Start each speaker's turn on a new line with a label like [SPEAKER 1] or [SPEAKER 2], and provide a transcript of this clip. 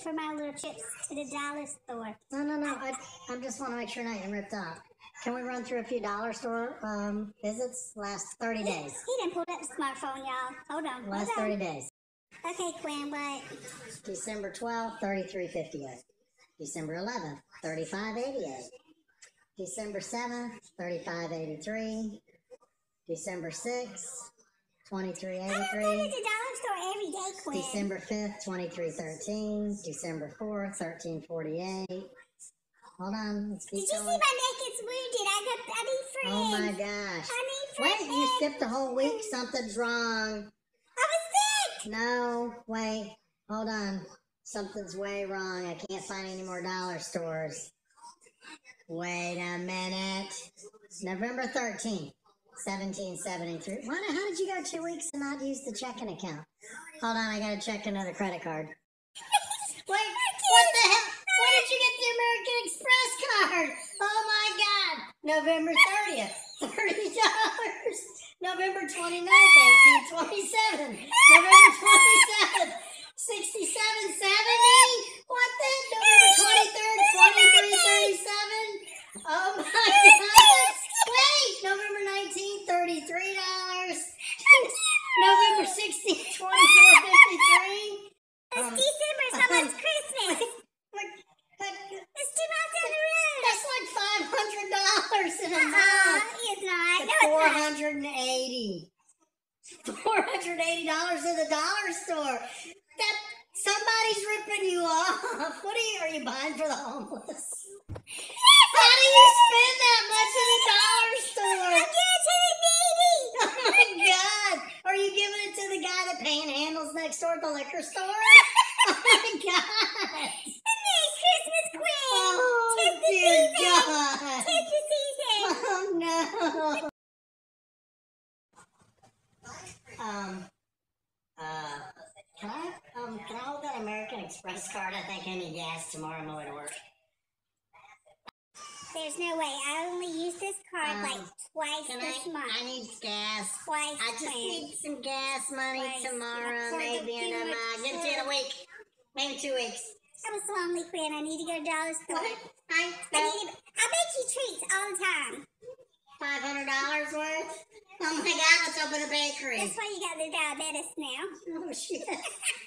[SPEAKER 1] for my little trips to the dollar store.
[SPEAKER 2] No. I just want to make sure not getting ripped off. Can we run through a few dollar store visits last 30 days?
[SPEAKER 1] He done pulled up the smartphone, y'all. Hold on.
[SPEAKER 2] Last 30 days.
[SPEAKER 1] Okay, Quinn, what?
[SPEAKER 2] December 12th, 33.58. December 11th, 35.88. December 7th, 35.83. December 6th, 23.83.
[SPEAKER 1] I don't go to the dollar store every day, Quinn.
[SPEAKER 2] December 5th, 23.13. December 4th, 13.48. Hold on, let's keep
[SPEAKER 1] Did you
[SPEAKER 2] going.
[SPEAKER 1] see my neck? It's wounded. I need friends.
[SPEAKER 2] Oh my gosh.
[SPEAKER 1] I need friends.
[SPEAKER 2] Wait, you skipped a whole week. Something's wrong.
[SPEAKER 1] I was sick.
[SPEAKER 2] No, wait. Hold on. Something's way wrong. I can't find any more dollar stores. Wait a minute. November 13th, 1773. Wanda, how did you go 2 weeks and not use the checking account? Hold on, I gotta check another credit card. Wait, what the hell? Where did you get the American Express card? Oh my God. November 30th, $30. November 29th, 1827. November 27th, 67.70. What the? November 23rd, 23.37. Oh my God. Wait, November 19th, $33. November 16th, 24.53.
[SPEAKER 1] It's December, it's almost Christmas. It's 2 months down the road.
[SPEAKER 2] That's like $500 in a month.
[SPEAKER 1] It's not.
[SPEAKER 2] It's
[SPEAKER 1] No, it's not.
[SPEAKER 2] $480. $480 at the dollar store. That somebody's ripping you off. What are you buying for the homeless? How do you spend that much at a dollar store?
[SPEAKER 1] I'm giving it to the needy.
[SPEAKER 2] Oh my God. Are you giving it to the guy that panhandles next door at the liquor store? Oh my God.
[SPEAKER 1] Merry Christmas, Quinn.
[SPEAKER 2] Oh,
[SPEAKER 1] Tis the
[SPEAKER 2] dear
[SPEAKER 1] season.
[SPEAKER 2] God.
[SPEAKER 1] Tis the season.
[SPEAKER 2] Oh no. Can I hold that American Express card? I think I need gas tomorrow on my way to work.
[SPEAKER 1] There's no way. I only use this card like twice this month.
[SPEAKER 2] I need gas.
[SPEAKER 1] Twice.
[SPEAKER 2] I just need some gas money tomorrow,
[SPEAKER 1] For the
[SPEAKER 2] maybe in a
[SPEAKER 1] food.
[SPEAKER 2] get it to you in a week, maybe 2 weeks.
[SPEAKER 1] I was lonely, Quinn. I need to go to dollar store.
[SPEAKER 2] What?
[SPEAKER 1] I make you treats all the time.
[SPEAKER 2] $500 worth? Oh my God! Let's open a bakery.
[SPEAKER 1] That's why you got the diabetes now.
[SPEAKER 2] Oh shit.